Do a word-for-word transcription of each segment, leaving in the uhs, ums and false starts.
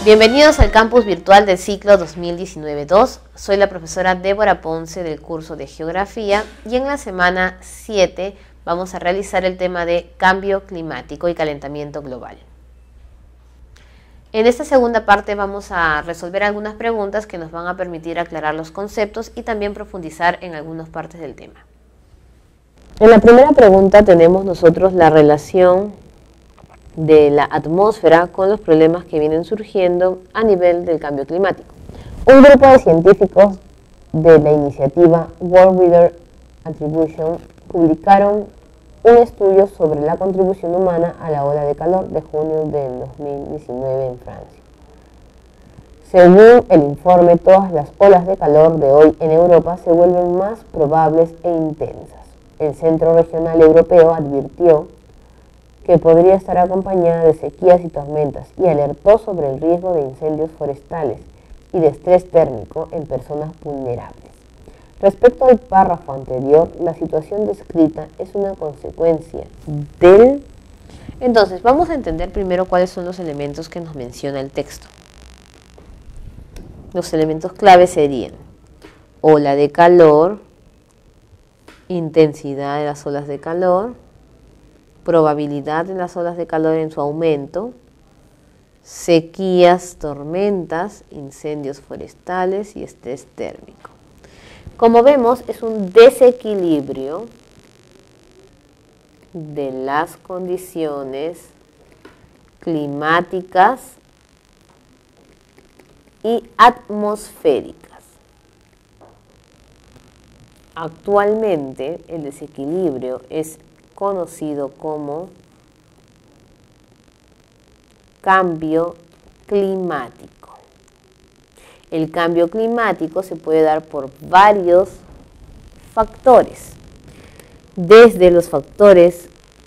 Bienvenidos al campus virtual del ciclo dos mil diecinueve dos. Soy la profesora Débora Ponce del curso de Geografía y en la semana siete vamos a realizar el tema de cambio climático y calentamiento global. En esta segunda parte vamos a resolver algunas preguntas que nos van a permitir aclarar los conceptos y también profundizar en algunas partes del tema. En la primera pregunta tenemos nosotros la relación de la atmósfera con los problemas que vienen surgiendo a nivel del cambio climático. Un grupo de científicos de la iniciativa World Weather Attribution publicaron un estudio sobre la contribución humana a la ola de calor de junio del dos mil diecinueve en Francia. Según el informe, todas las olas de calor de hoy en Europa se vuelven más probables e intensas. El Centro Regional Europeo advirtió que podría estar acompañada de sequías y tormentas y alertó sobre el riesgo de incendios forestales y de estrés térmico en personas vulnerables. Respecto al párrafo anterior, la situación descrita es una consecuencia del... Entonces, vamos a entender primero cuáles son los elementos que nos menciona el texto. Los elementos clave serían ola de calor, intensidad de las olas de calor, probabilidad de las olas de calor en su aumento, sequías, tormentas, incendios forestales y estrés térmico. Como vemos, es un desequilibrio de las condiciones climáticas y atmosféricas. Actualmente, el desequilibrio es conocido como cambio climático. El cambio climático se puede dar por varios factores, desde los factores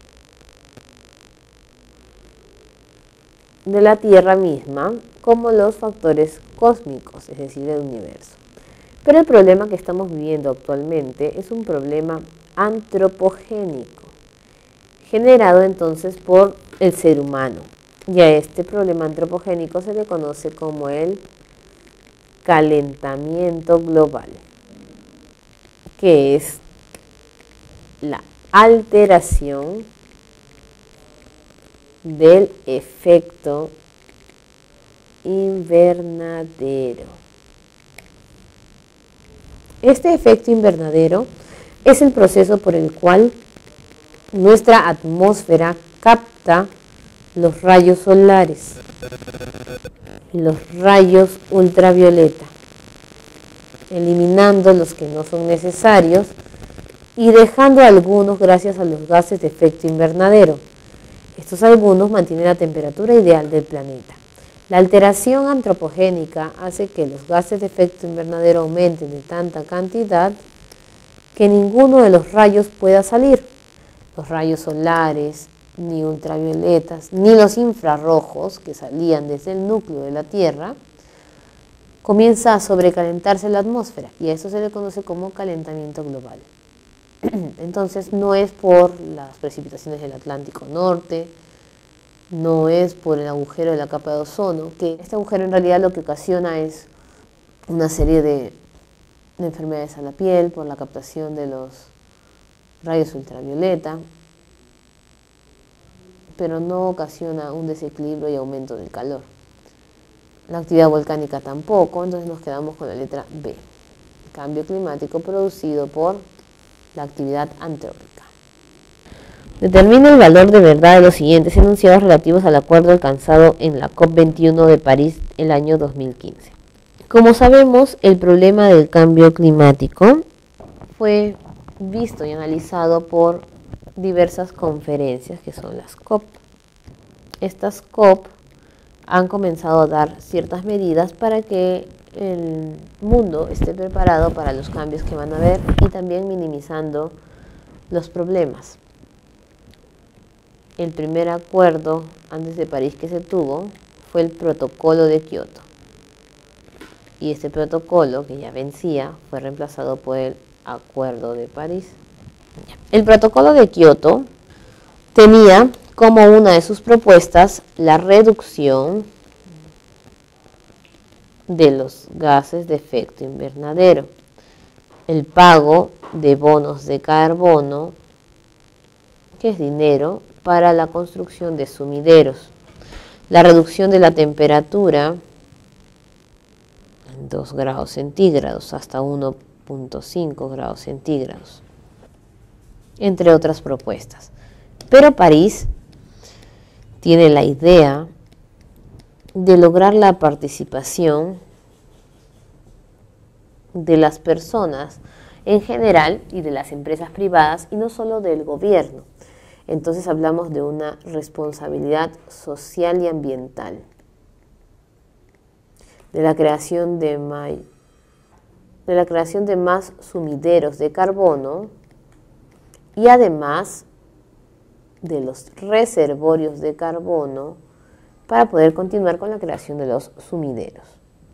de la Tierra misma, como los factores cósmicos, es decir, del universo. Pero el problema que estamos viviendo actualmente es un problema antropogénico, generado entonces por el ser humano. Y a este problema antropogénico se le conoce como el calentamiento global, que es la alteración del efecto invernadero. Este efecto invernadero es el proceso por el cual nuestra atmósfera capta los rayos solares y los rayos ultravioleta, eliminando los que no son necesarios y dejando algunos gracias a los gases de efecto invernadero. Estos algunos mantienen la temperatura ideal del planeta. La alteración antropogénica hace que los gases de efecto invernadero aumenten de tanta cantidad que ninguno de los rayos pueda salir. Los rayos solares, ni ultravioletas, ni los infrarrojos que salían desde el núcleo de la Tierra, comienza a sobrecalentarse la atmósfera y a eso se le conoce como calentamiento global. Entonces no es por las precipitaciones del Atlántico Norte, no es por el agujero de la capa de ozono, que este agujero en realidad lo que ocasiona es una serie de, de enfermedades a la piel por la captación de los rayos ultravioleta, pero no ocasiona un desequilibrio y aumento del calor. La actividad volcánica tampoco, entonces nos quedamos con la letra B. Cambio climático producido por la actividad antrópica. Determina el valor de verdad de los siguientes enunciados relativos al acuerdo alcanzado en la COP veintiuno de París el año dos mil quince. Como sabemos, el problema del cambio climático fue visto y analizado por diversas conferencias que son las COP. Estas COP han comenzado a dar ciertas medidas para que el mundo esté preparado para los cambios que van a haber y también minimizando los problemas. El primer acuerdo antes de París que se tuvo fue el Protocolo de Kioto. Y este protocolo, que ya vencía, fue reemplazado por el Acuerdo de París. El Protocolo de Kioto te, tenía como una de sus propuestas la reducción de los gases de efecto invernadero, el pago de bonos de carbono, que es dinero para la construcción de sumideros, la reducción de la temperatura en dos grados centígrados hasta uno punto cinco grados centígrados, entre otras propuestas. Pero París tiene la idea de lograr la participación de las personas en general y de las empresas privadas y no solo del gobierno. Entonces hablamos de una responsabilidad social y ambiental, de la creación de, may, de la creación de más sumideros de carbono y además de los reservorios de carbono para poder continuar con la creación de los sumideros.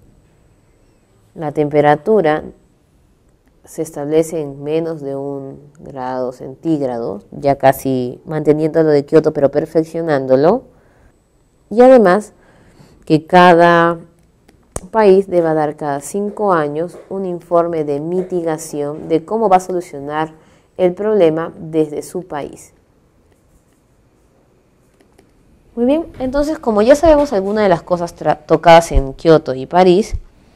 La temperatura se establece en menos de un grado centígrado, ya casi manteniendo lo de Kioto pero perfeccionándolo, y además que cada país deba dar cada cinco años un informe de mitigación de cómo va a solucionar el problema desde su país. Muy bien, entonces como ya sabemos algunas de las cosas tocadas en Kioto y París,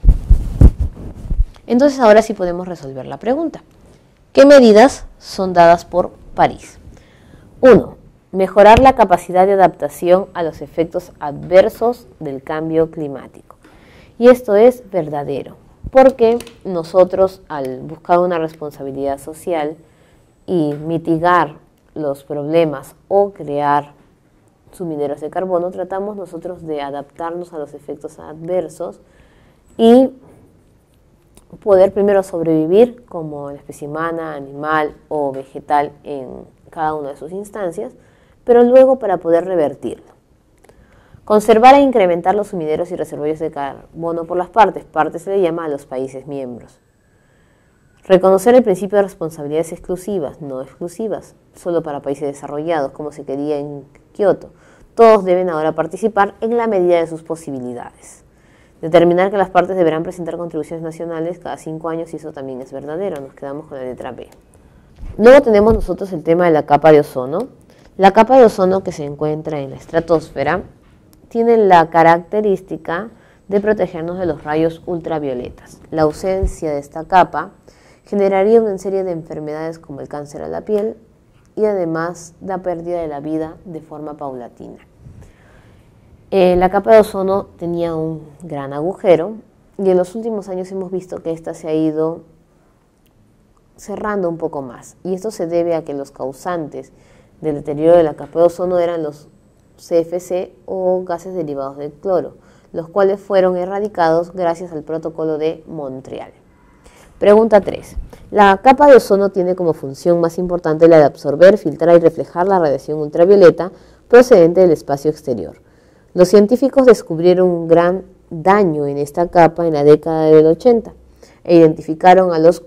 entonces ahora sí podemos resolver la pregunta. ¿Qué medidas son dadas por París? uno. Mejorar la capacidad de adaptación a los efectos adversos del cambio climático. Y esto es verdadero, porque nosotros al buscar una responsabilidad social y mitigar los problemas o crear sumideros de carbono, tratamos nosotros de adaptarnos a los efectos adversos y poder primero sobrevivir como la especie humana, animal o vegetal en cada una de sus instancias, pero luego para poder revertirlo. Conservar e incrementar los sumideros y reservorios de carbono por las partes. Partes se le llama a los países miembros. Reconocer el principio de responsabilidades exclusivas, no exclusivas, solo para países desarrollados, como se quería en Kioto. Todos deben ahora participar en la medida de sus posibilidades. Determinar que las partes deberán presentar contribuciones nacionales cada cinco años, y eso también es verdadero. Nos quedamos con la letra B. Luego tenemos nosotros el tema de la capa de ozono. La capa de ozono, que se encuentra en la estratosfera, tiene la característica de protegernos de los rayos ultravioletas. La ausencia de esta capa generaría una serie de enfermedades como el cáncer a la piel y además la pérdida de la vida de forma paulatina. Eh, la capa de ozono tenía un gran agujero y en los últimos años hemos visto que ésta se ha ido cerrando un poco más. Y esto se debe a que los causantes del deterioro de la capa de ozono eran los C F C o gases derivados del cloro, los cuales fueron erradicados gracias al Protocolo de Montreal. Pregunta tres. La capa de ozono tiene como función más importante la de absorber, filtrar y reflejar la radiación ultravioleta procedente del espacio exterior. Los científicos descubrieron un gran daño en esta capa en la década del ochenta e identificaron a los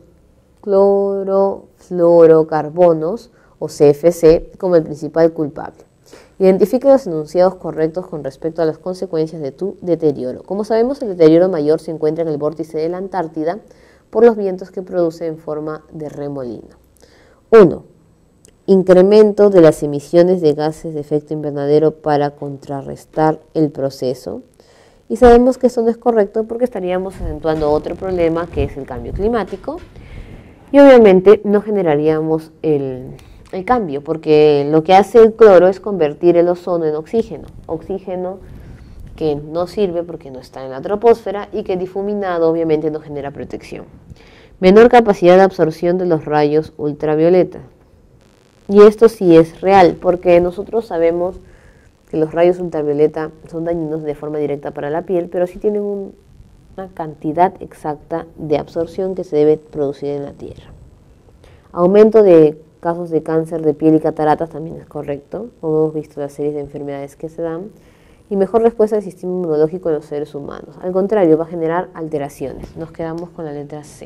clorofluorocarbonos o C F C como el principal culpable. Identifique los enunciados correctos con respecto a las consecuencias de tu deterioro. Como sabemos, el deterioro mayor se encuentra en el vórtice de la Antártida por los vientos que produce en forma de remolino. uno. Incremento de las emisiones de gases de efecto invernadero para contrarrestar el proceso. Y sabemos que eso no es correcto porque estaríamos acentuando otro problema, que es el cambio climático. Y obviamente no generaríamos el, el cambio, porque lo que hace el cloro es convertir el ozono en oxígeno. Oxígeno que no sirve porque no está en la troposfera y que difuminado obviamente no genera protección. Menor capacidad de absorción de los rayos ultravioleta. Y esto sí es real, porque nosotros sabemos que los rayos ultravioleta son dañinos de forma directa para la piel, pero sí tienen un, una cantidad exacta de absorción que se debe producir en la Tierra. Aumento de casos de cáncer de piel y cataratas también es correcto, como hemos visto las series de enfermedades que se dan, y mejor respuesta del sistema inmunológico en los seres humanos. Al contrario, va a generar alteraciones. Nos quedamos con la letra C.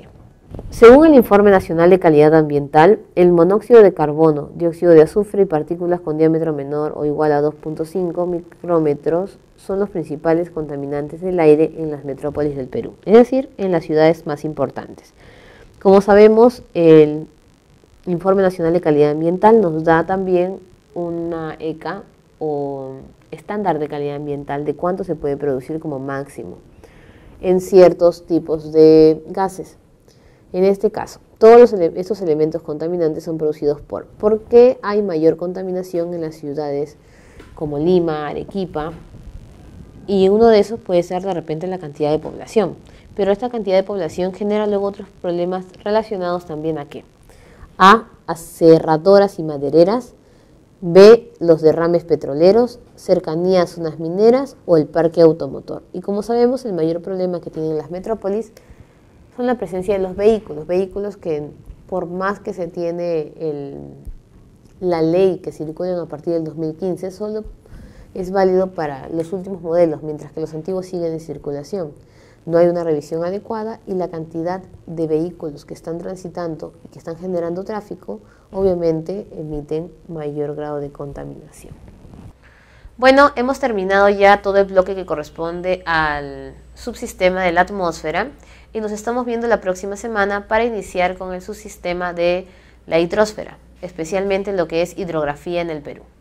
Según el Informe Nacional de Calidad Ambiental, el monóxido de carbono, dióxido de azufre y partículas con diámetro menor o igual a dos punto cinco micrómetros son los principales contaminantes del aire en las metrópolis del Perú, es decir, en las ciudades más importantes. Como sabemos, el Informe Nacional de Calidad Ambiental nos da también una E C A o estándar de calidad ambiental de cuánto se puede producir como máximo en ciertos tipos de gases. En este caso, todos los ele- estos elementos contaminantes son producidos por, ¿por qué hay mayor contaminación en las ciudades como Lima, Arequipa? Y uno de esos puede ser de repente la cantidad de población, pero esta cantidad de población genera luego otros problemas relacionados también a qué? A, aserradoras y madereras, B, los derrames petroleros, cercanía a zonas mineras o el parque automotor. Y como sabemos, el mayor problema que tienen las metrópolis son la presencia de los vehículos, vehículos que por más que se tiene el, la ley que circulan a partir del dos mil quince, solo es válido para los últimos modelos, mientras que los antiguos siguen en circulación. No hay una revisión adecuada y la cantidad de vehículos que están transitando y que están generando tráfico, obviamente emiten mayor grado de contaminación. Bueno, hemos terminado ya todo el bloque que corresponde al subsistema de la atmósfera y nos estamos viendo la próxima semana para iniciar con el subsistema de la hidrosfera, especialmente lo que es hidrografía en el Perú.